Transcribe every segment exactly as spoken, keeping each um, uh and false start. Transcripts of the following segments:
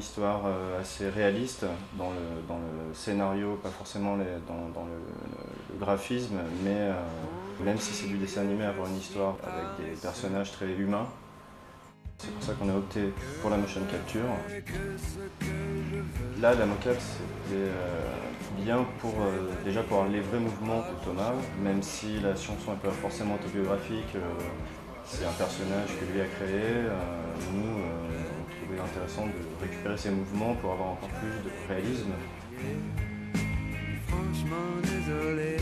histoire assez réaliste dans le, dans le scénario, pas forcément les, dans, dans le, le, le graphisme, mais euh, même si c'est du dessin animé, avoir une histoire avec des personnages très humains. C'est pour ça qu'on a opté pour la motion capture. Là, la mocap, c'était euh, bien pour, euh, déjà pour les vrais mouvements de Thomas, même si la chanson n'est pas forcément autobiographique, euh, c'est un personnage que lui a créé. Euh, nous, euh, on trouvait intéressant de récupérer ses mouvements pour avoir encore plus de réalisme. Franchement, désolé.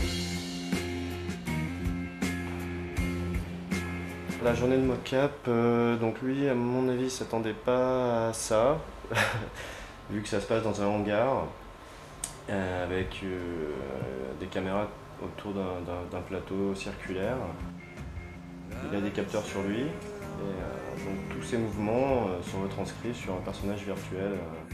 La journée de mocap, euh, donc lui, à mon avis, il s'attendait pas à ça, vu que ça se passe dans un hangar, euh, avec euh, des caméras autour d'un plateau circulaire. Il a des capteurs sur lui, et euh, donc tous ces mouvements euh, sont retranscrits sur un personnage virtuel.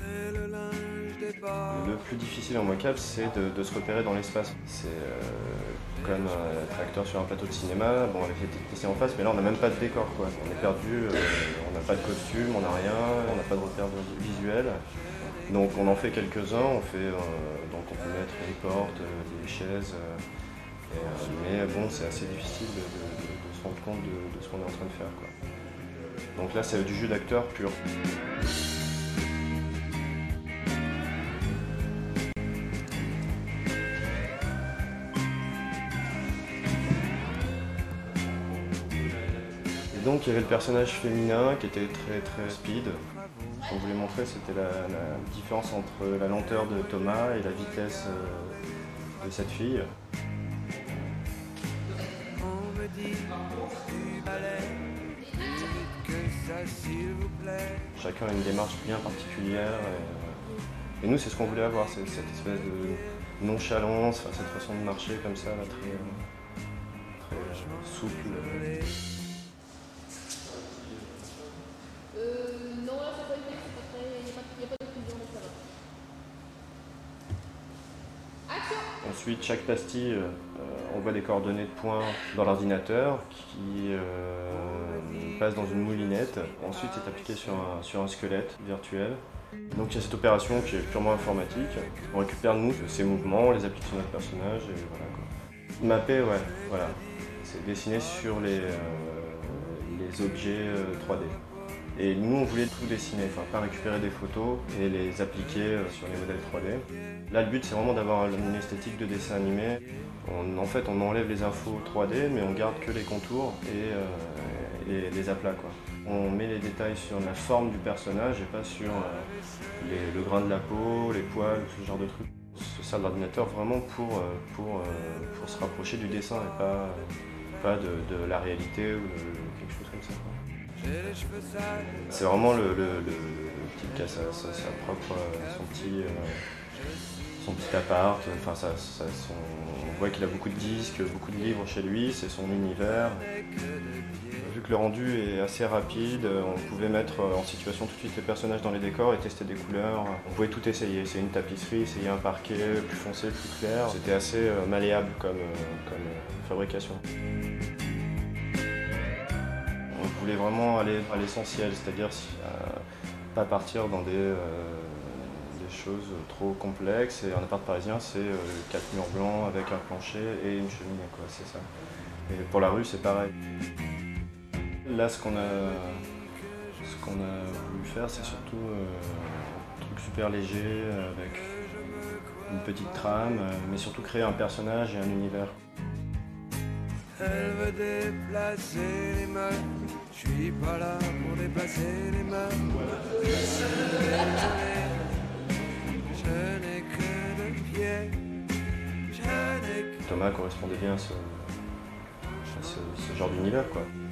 Le plus difficile en mocap, c'est de, de se repérer dans l'espace. C'est euh, comme euh, être acteur sur un plateau de cinéma, bon, avec les techniciens en face, mais là on n'a même pas de décor, quoi. On est perdu, euh, on n'a pas de costume, on n'a rien, on n'a pas de repère visuel. Donc on en fait quelques-uns, on fait, euh, donc on peut mettre une porte, euh, des chaises, euh, et, euh, mais bon, c'est assez difficile de, de, de, de se rendre compte de, de ce qu'on est en train de faire, quoi. Donc là c'est du jeu d'acteur pur. Donc il y avait le personnage féminin qui était très très speed. Ce qu'on voulait montrer, c'était la, la différence entre la lenteur de Thomas et la vitesse euh, de cette fille. Chacun a une démarche bien particulière. Et, et nous, c'est ce qu'on voulait avoir, c'est cette espèce de nonchalance, enfin, cette façon de marcher comme ça, là, très, très euh, souple. Ensuite, chaque pastille, euh, on voit les coordonnées de points dans l'ordinateur qui euh, passe dans une moulinette. Ensuite, c'est appliqué sur un, sur un squelette virtuel. Donc il y a cette opération qui est purement informatique. On récupère, nous, ces mouvements, on les applique sur notre personnage et voilà, quoi. Mapper, ouais, voilà. C'est dessiner sur les, euh, les objets euh, trois D. Et nous, on voulait tout dessiner, enfin pas récupérer des photos et les appliquer sur les modèles trois D. Là, le but, c'est vraiment d'avoir une esthétique de dessin animé. On, en fait, on enlève les infos trois D, mais on garde que les contours et, euh, et les aplats, quoi. On met les détails sur la forme du personnage et pas sur euh, les, le grain de la peau, les poils, ce genre de trucs. On se sert de l'ordinateur vraiment pour, pour, pour se rapprocher du dessin et pas, pas de, de la réalité ou de quelque chose comme ça, quoi. C'est vraiment le, le, le, le type qui a sa, sa, sa propre, son petit, euh, son petit appart. Enfin, ça, ça, son, on voit qu'il a beaucoup de disques, beaucoup de livres chez lui, c'est son univers. Vu que le rendu est assez rapide, on pouvait mettre en situation tout de suite les personnages dans les décors et tester des couleurs. On pouvait tout essayer, essayer une tapisserie, essayer un parquet plus foncé, plus clair. C'était assez malléable comme, comme fabrication. On voulait vraiment aller à l'essentiel, c'est-à-dire euh, pas partir dans des, euh, des choses trop complexes. Et un appart parisien, c'est euh, quatre murs blancs avec un plancher et une cheminée, quoi, c'est ça. Et pour la rue, c'est pareil. Là, ce qu'on a, ce qu'on a voulu faire, c'est surtout euh, un truc super léger, avec une petite trame, mais surtout créer un personnage et un univers. Elle veut déplacer les mains, je suis pas là pour déplacer les mains. Je n'ai que deux pieds. Thomas correspondait bien à ce, à ce, ce genre d'univers, quoi.